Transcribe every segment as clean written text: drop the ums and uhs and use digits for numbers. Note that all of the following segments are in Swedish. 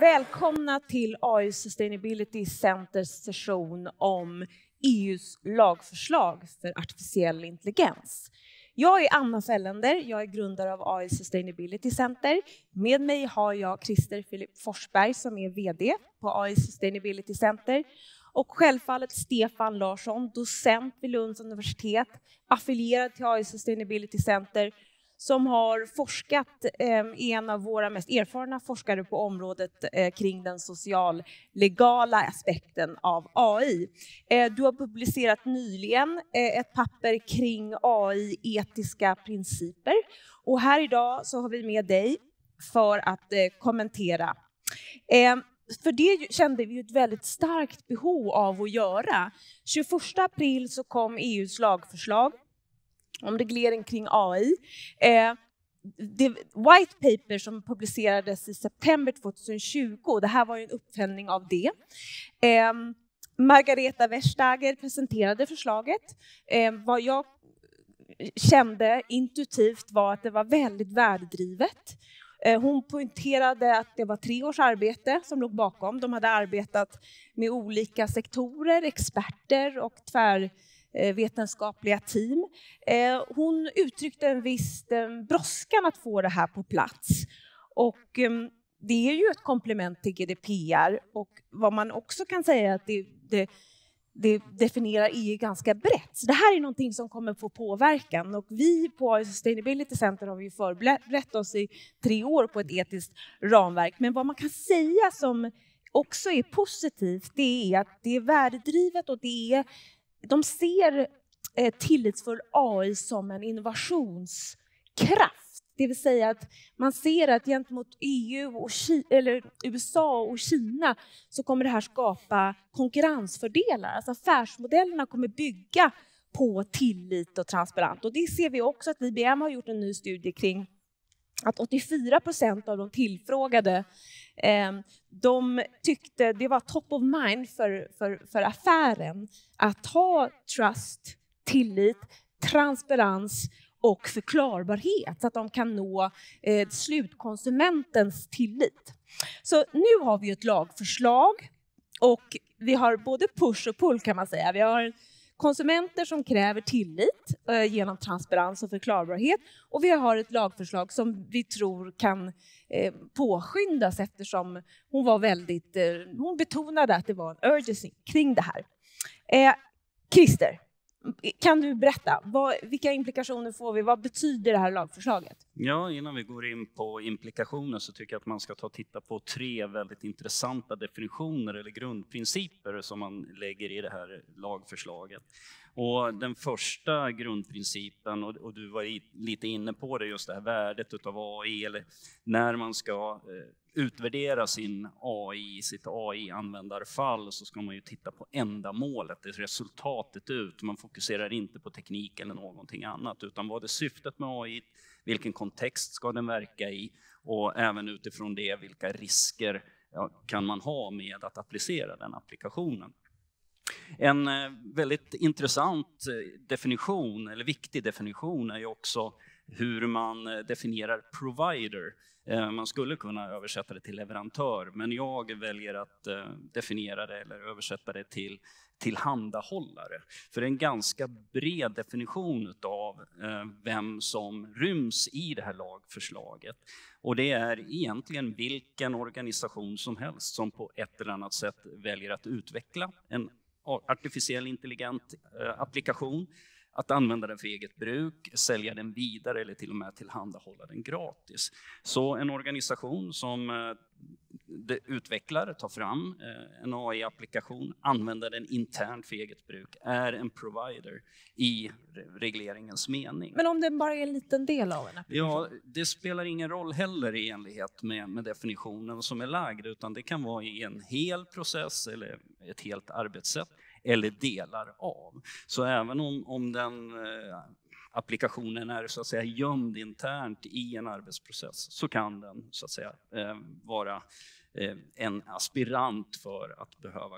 Välkomna till AI Sustainability Centers session om EUs lagförslag för artificiell intelligens. Jag är Anna Fällender, jag är grundare av AI Sustainability Center. Med mig har jag Christer Philip Forsberg som är vd på AI Sustainability Center. Och självfallet Stefan Larsson, docent vid Lunds universitet, affilierad till AI Sustainability Center, som har forskat, en av våra mest erfarna forskare på området kring den sociallegala aspekten av AI. Du har publicerat nyligen ett papper kring AI-etiska principer. Och här idag så har vi med dig för att kommentera. För det kände vi ett väldigt starkt behov av att göra. 21 april så kom EUs lagförslag om reglering kring AI. Det white paper som publicerades i september 2020, det här var ju en uppföljning av det. Margareta Vestager presenterade förslaget. Vad jag kände intuitivt var att det var väldigt värdedrivet. Hon poängterade att det var 3 års arbete som låg bakom. De hade arbetat med olika sektorer, experter och tvärvetenskapliga team. Hon uttryckte en viss brådskan att få det här på plats. Och det är ju ett komplement till GDPR. Och vad man också kan säga är att det definierar EU ganska brett. Så det här är någonting som kommer få påverkan. Och vi på AI Sustainability Center har ju förberett oss i 3 år på ett etiskt ramverk. Men vad man kan säga som också är positivt, det är att det är värdedrivet och de ser tillitsfull AI som en innovationskraft. Det vill säga att man ser att gentemot EU och eller USA och Kina så kommer det här skapa konkurrensfördelar. Alltså affärsmodellerna kommer bygga på tillit och transparens. Och det ser vi också att IBM har gjort en ny studie kring att 84% av de tillfrågade de tyckte det var top of mind för affären att ha trust, tillit, transparens och förklarbarhet så att de kan nå slutkonsumentens tillit. Så nu har vi ett lagförslag och vi har både push och pull kan man säga. Vi har konsumenter som kräver tillit genom transparens och förklarbarhet. Och vi har ett lagförslag som vi tror kan påskyndas eftersom hon betonade att det var en urgency kring det här. Christer, kan du berätta, vilka implikationer får vi? Vad betyder det här lagförslaget? Ja, innan vi går in på implikationer så tycker jag att man ska titta på 3 väldigt intressanta definitioner eller grundprinciper som man lägger i det här lagförslaget. Och den första grundprincipen, och du var lite inne på det, just det här värdet av AI, eller när man ska utvärdera sin AI, sitt AI-användarfall, så ska man ju titta på ändamålet, det är resultatet ut. Man fokuserar inte på teknik eller någonting annat, utan vad är syftet med AI, vilken kontext ska den verka i, och även utifrån det vilka risker kan man ha med att applicera den applikationen. En väldigt intressant definition, eller viktig definition, är ju också hur man definierar provider. Man skulle kunna översätta det till leverantör, men jag väljer att definiera det eller översätta det till tillhandahållare. För det är en ganska bred definition av vem som ryms i det här lagförslaget. Och det är egentligen vilken organisation som helst som på ett eller annat sätt väljer att utveckla en artificiell intelligent applikation, att använda den för eget bruk, sälja den vidare eller till och med tillhandahålla den gratis. Så en organisation som utvecklar, tar fram en AI-applikation, använder den internt för eget bruk, är en provider i regleringens mening. Men om det bara är en liten del av en applikation? Ja, det spelar ingen roll heller i enlighet med definitionen som är lagd, utan det kan vara i en hel process eller ett helt arbetssätt eller delar av. Så även om den applikationen är så att säga gömd internt i en arbetsprocess, så kan den så att säga vara en aspirant för att behöva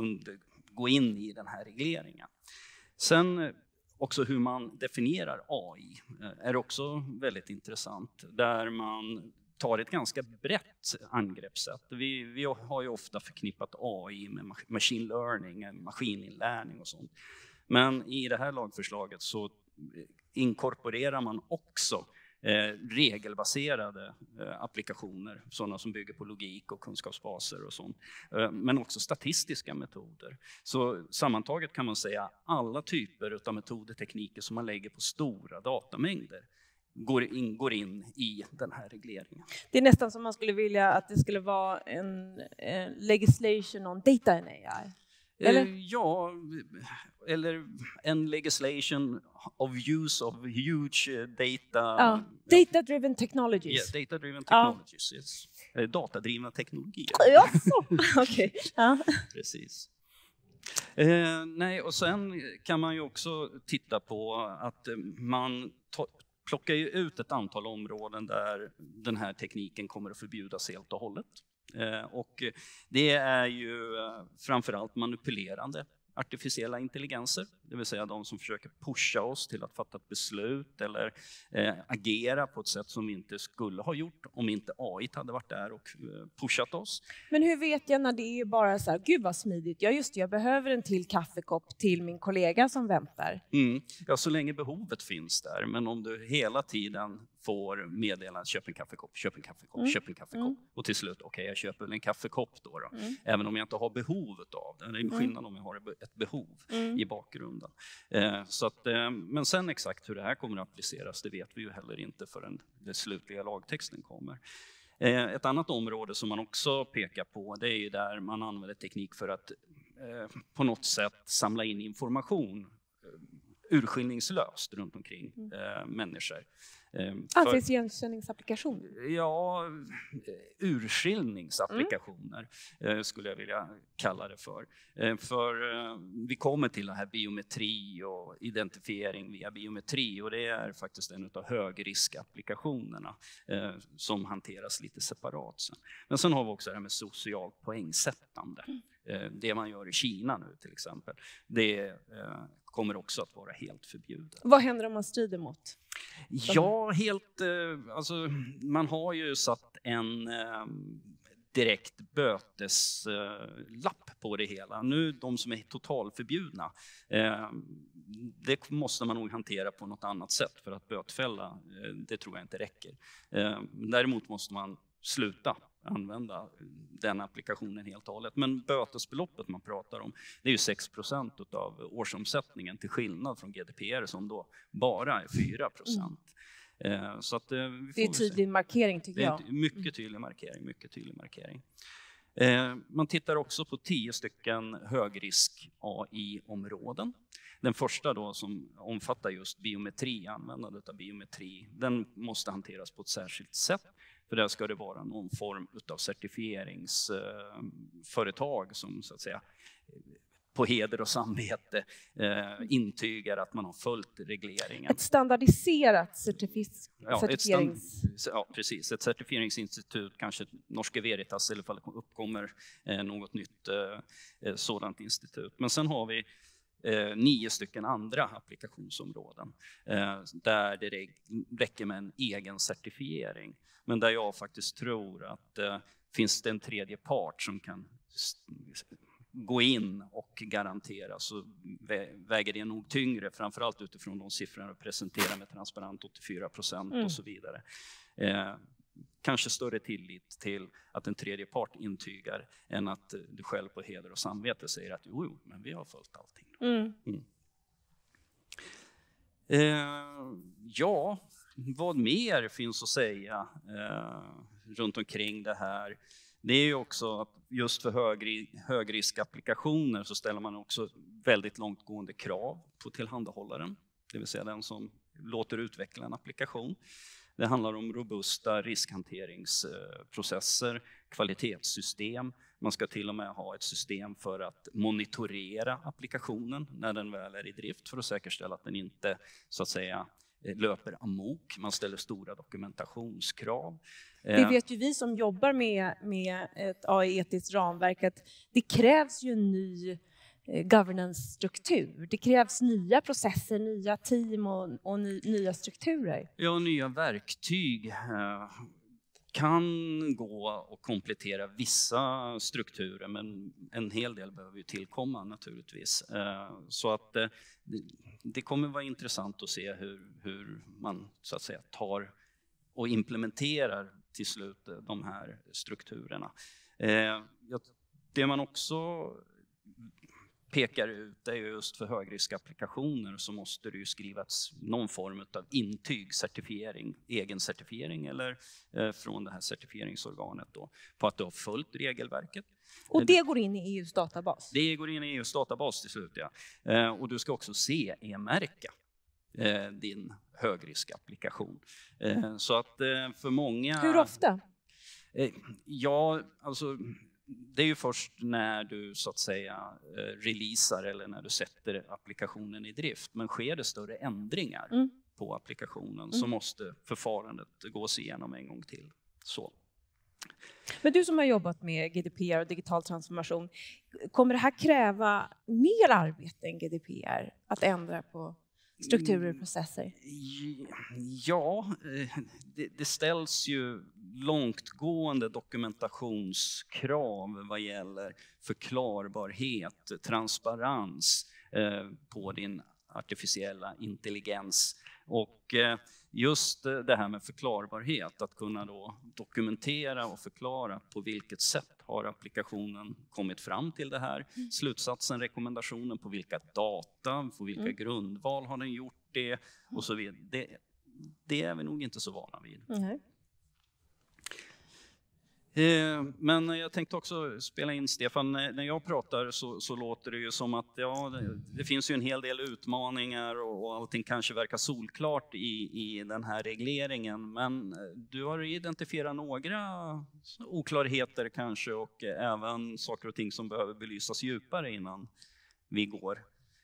gå in i den här regleringen. Sen också hur man definierar AI är också väldigt intressant, där man tar ett ganska brett angreppssätt. Vi har ju ofta förknippat AI med machine learning, maskininlärning och sånt. Men i det här lagförslaget så inkorporerar man också regelbaserade applikationer, sådana som bygger på logik och kunskapsbaser och sånt, men också statistiska metoder. Så sammantaget kan man säga alla typer av metoder, tekniker som man lägger på stora datamängder går in i den här regleringen. Det är nästan som man skulle vilja att det skulle vara en legislation on data and AI. Eller? Ja, eller en legislation of use of huge data. Data-driven technologies. Yeah, data-driven technologies. Yes. Datadrivna teknologier. Ja, okej. Ja. Precis. Nej, och sen kan man ju också titta på att man plockar ju ut ett antal områden där den här tekniken kommer att förbjudas helt och hållet. Och det är ju framförallt manipulerande artificiella intelligenser, det vill säga de som försöker pusha oss till att fatta ett beslut eller agera på ett sätt som vi inte skulle ha gjort om inte AI hade varit där och pushat oss. Men hur vet jag när det är bara så här, gud vad smidigt, ja just det, jag behöver en till kaffekopp till min kollega som väntar? Ja, så länge behovet finns där, men om du hela tiden får meddela köp en kaffekopp, köp en kaffekopp, köp en kaffekopp och till slut, okej, jag köper en kaffekopp då. Även om jag inte har behovet av det. Det är skillnad om jag har ett behov i bakgrunden. Så att, men sen exakt hur det här kommer att appliceras, det vet vi ju heller inte förrän den slutliga lagtexten kommer. Ett annat område som man också pekar på, det är ju där man använder teknik för att på något sätt samla in information urskiljningslöst runt omkring människor. Ansiktsigenkänningsapplikation? Ja, urskiljningsapplikationer skulle jag vilja kalla det för. För vi kommer till det här biometri och identifiering via biometri, och det är faktiskt en av högriskapplikationerna som hanteras lite separat sen. Men sen har vi också det här med socialt poängsättande. Det man gör i Kina nu till exempel, det kommer också att vara helt förbjudet. Vad händer om man strider mot? Ja, alltså, man har ju satt en direkt böteslapp på det hela. Nu de som är totalförbjudna, det måste man nog hantera på något annat sätt, för att bötfälla, det tror jag inte räcker. Däremot måste man sluta använda den applikationen helt och hållet. Men bötesbeloppet man pratar om, det är ju 6% av årsomsättningen, till skillnad från GDPR som då bara är 4%. Så att, det är tydlig markering tycker jag. Det är mycket tydlig markering. Man tittar också på 10 stycken högrisk AI-områden. Den första då som omfattar just biometri, användandet av biometri, den måste hanteras på ett särskilt sätt. För där ska det vara någon form av certifieringsföretag som så att säga på heder och samvete intygar att man har följt regleringen. Ett standardiserat certifierings... Ja, precis. Ett certifieringsinstitut, kanske Norske Veritas, eller ifall det uppkommer något nytt sådant institut. Men sen har vi 9 stycken andra applikationsområden där det räcker med en egen certifiering. Men där jag faktiskt tror att finns det en tredje part som kan gå in och garantera, så väger det nog tyngre, framförallt utifrån de siffrorna jag presenterar med transparent 84% och så vidare. Kanske större tillit till att en tredje part intygar än att du själv på heder och samvete säger att jo, men vi har följt allting. Ja, vad mer finns att säga runt omkring det här? Det är ju också att just för högriskapplikationer så ställer man också väldigt långtgående krav på tillhandahållaren, det vill säga den som låter utveckla en applikation. Det handlar om robusta riskhanteringsprocesser, kvalitetssystem. Man ska till och med ha ett system för att monitorera applikationen när den väl är i drift, för att säkerställa att den inte så att säga löper amok. Man ställer stora dokumentationskrav. Det vet ju vi som jobbar med ett AI-etiskt ramverk, att det krävs ju en ny governance-struktur. Det krävs nya processer, nya team och nya strukturer. Ja, nya verktyg kan gå och komplettera vissa strukturer, men en hel del behöver ju tillkomma naturligtvis. Så att det kommer vara intressant att se hur man så att säga tar och implementerar till slut de här strukturerna. Det man också pekar ut är just för högriskapplikationer så måste det ju skrivas någon form av intyg, certifiering, egen certifiering eller från det här certifieringsorganet då, på att du har följt regelverket. Och det går in i EUs databas? Det går in i EUs databas till slut, ja. Och du ska också CE-märka din högriskapplikation. Så att för många... Hur ofta? Ja, alltså... Det är ju först när du så att säga releasar eller när du sätter applikationen i drift. Men sker det större ändringar på applikationen så måste förfarandet gås igenom en gång till. Så. Men du som har jobbat med GDPR och digital transformation, kommer det här kräva mer arbete än GDPR att ändra på strukturer och processer? Ja, det ställs ju långtgående dokumentationskrav vad gäller förklarbarhet, transparens på din artificiella intelligens. Och just det här med förklarbarhet, att kunna då dokumentera och förklara på vilket sätt har applikationen kommit fram till det här. Slutsatsen, rekommendationen, på vilka data, på vilka grundval har den gjort det och så vidare. Det är vi nog inte så vana vid. Men jag tänkte också spela in, Stefan, när jag pratar så låter det ju som att det finns ju en hel del utmaningar och allting kanske verkar solklart i den här regleringen. Men du har identifierat några oklarheter kanske och även saker och ting som behöver belysas djupare innan vi går.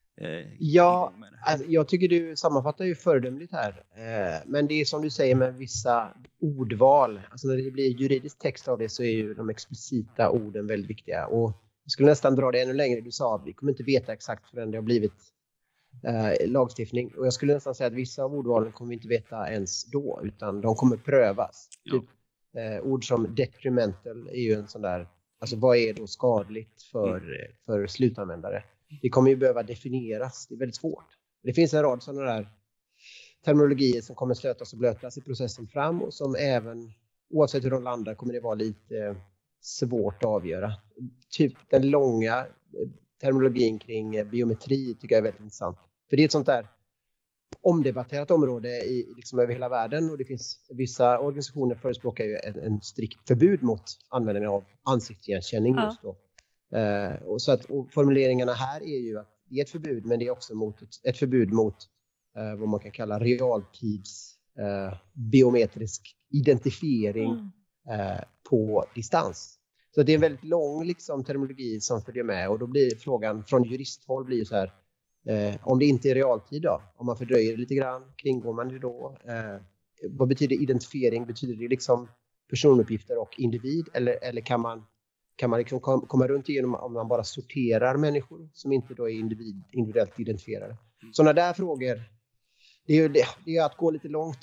Ja, alltså, jag tycker du sammanfattar ju föredömligt här. Men det är som du säger med vissa ordval. Alltså när det blir juridisk text av det så är ju de explicita orden väldigt viktiga. Och jag skulle nästan dra det ännu längre. Du sa att vi kommer inte veta exakt förrän det har blivit lagstiftning. Och jag skulle nästan säga att vissa av ordvalen kommer vi inte veta ens då. Utan de kommer prövas. Ja. Typ, ord som detrimental är ju en sån där... Alltså vad är då skadligt för slutanvändare? Det kommer ju behöva definieras. Det är väldigt svårt. Det finns en rad sådana där terminologier som kommer stötas och blötas i processen fram och som även, oavsett hur de landar, kommer det vara lite svårt att avgöra. Typ den långa terminologin kring biometri tycker jag är väldigt intressant. För det är ett sånt där omdebatterat område liksom över hela världen och det finns vissa organisationer förespråkar ju en strikt förbud mot användningen av ansiktsigenkänning just då. Och så att och formuleringarna här är ju att det är ett förbud, men det är också ett förbud mot vad man kan kalla realtids biometrisk identifiering på distans. Så det är en väldigt lång liksom, terminologi som följer med och då blir frågan från juristhåll blir ju så här om det inte är realtid då, om man fördröjer det lite grann, kringgår man det då? Vad betyder identifiering? Betyder det liksom personuppgifter och individ eller kan man liksom komma runt igenom om man bara sorterar människor som inte då är individuellt identifierade. Sådana där frågor, det är att gå lite långt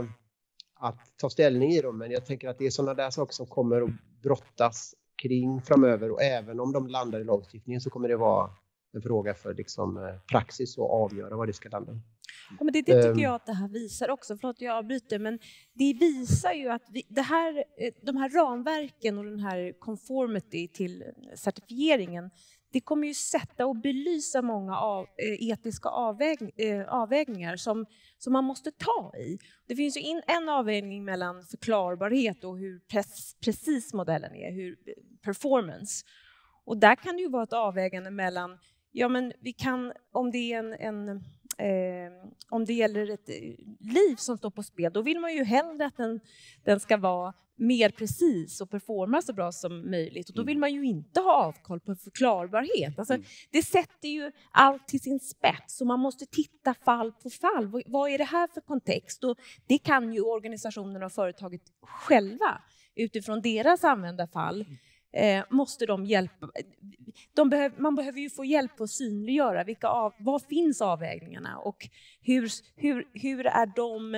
att ta ställning i dem, men jag tänker att det är sådana där saker som kommer att brottas kring framöver och även om de landar i lagstiftningen så kommer det vara en fråga för liksom, praxis och avgöra vad det ska landa. Ja, men det tycker jag att det här visar också, förlåt jag avbryter, men det visar ju att de här ramverken och den här conformity till certifieringen, det kommer ju sätta och belysa många etiska avvägningar som man måste ta i. Det finns ju en avvägning mellan förklarbarhet och hur precis modellen är, hur performance. Och där kan det ju vara ett avvägande mellan, ja men vi kan, om det är om det gäller ett liv som står på spel, då vill man ju hellre att den ska vara mer precis och performa så bra som möjligt. Och då vill man ju inte ha avkoll på förklarbarhet. Alltså, det sätter ju allt till sin spets. Så man måste titta fall på fall. Vad är det här för kontext? Och det kan ju organisationerna och företaget själva utifrån deras användarfall. Måste de hjälpa. Man behöver ju få hjälp att synliggöra vad finns avvägningarna och hur är de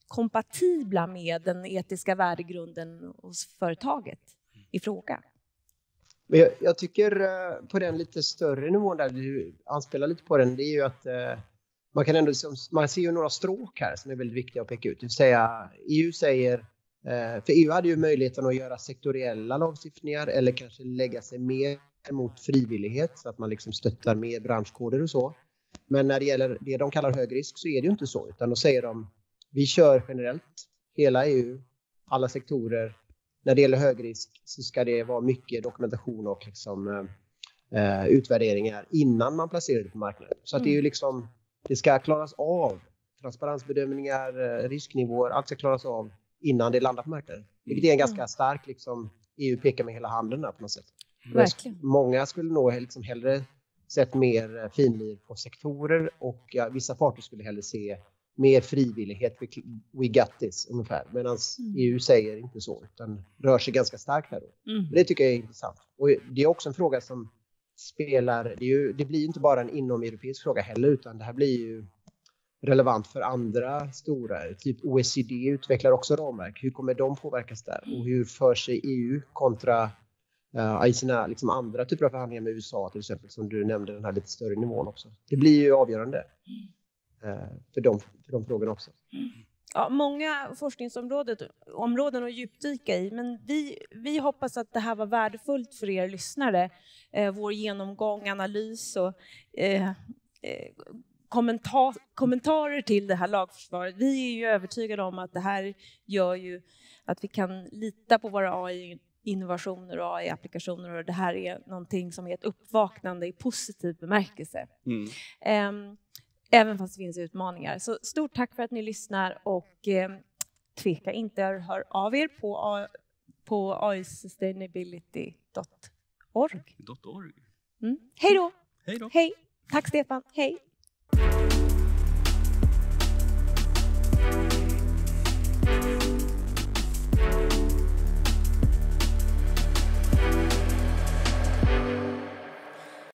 kompatibla med den etiska värdegrunden hos företaget i fråga. Men jag tycker på den lite större nivån där du anspelar lite på den, det är ju att man kan ändå, man ser ju några stråk här som är väldigt viktiga att peka ut. Det vill säga, EU säger, för EU hade ju möjligheten att göra sektoriella lagstiftningar eller kanske lägga sig mer mot frivillighet så att man liksom stöttar med branschkoder och så. Men när det gäller det de kallar hög risk så är det ju inte så, utan då säger de, vi kör generellt, hela EU, alla sektorer. När det gäller hög risk så ska det vara mycket dokumentation och liksom, utvärderingar innan man placerar det på marknaden. Så att det är ju liksom, det ska klaras av. Transparensbedömningar, risknivåer, allt ska klaras av innan det landar på marknaden. Vilket är en ganska stark, liksom, EU pekar med hela handen där på något sätt. Verkligen. Många skulle nog liksom hellre sett mer finlir på sektorer och vissa parter skulle hellre se mer frivillighet. We got this ungefär. Medan EU säger inte så utan rör sig ganska starkt här då. Det tycker jag är intressant. Och det är också en fråga som spelar, det blir inte bara en inomeuropeisk fråga heller utan det här blir ju relevant för andra stora. Typ OECD utvecklar också ramverk. Hur kommer de påverkas där? Och hur för sig EU kontra i sina liksom andra typer av förhandlingar med USA till exempel, som du nämnde, den här lite större nivån också. Det blir ju avgörande för de frågorna också. Ja, många forskningsområden att djupdyka i, men vi hoppas att det här var värdefullt för er lyssnare. Vår genomgång, analys och kommentarer till det här lagförslaget. Vi är ju övertygade om att det här gör ju att vi kan lita på våra AI-innovationer och AI-applikationer, och det här är någonting som är ett uppvaknande i positiv bemärkelse. Även fast det finns utmaningar. Så stort tack för att ni lyssnar och tveka inte, hör av er på aisustainability.org. .org. Hej då! Hej då! Hej! Tack Stefan, hej!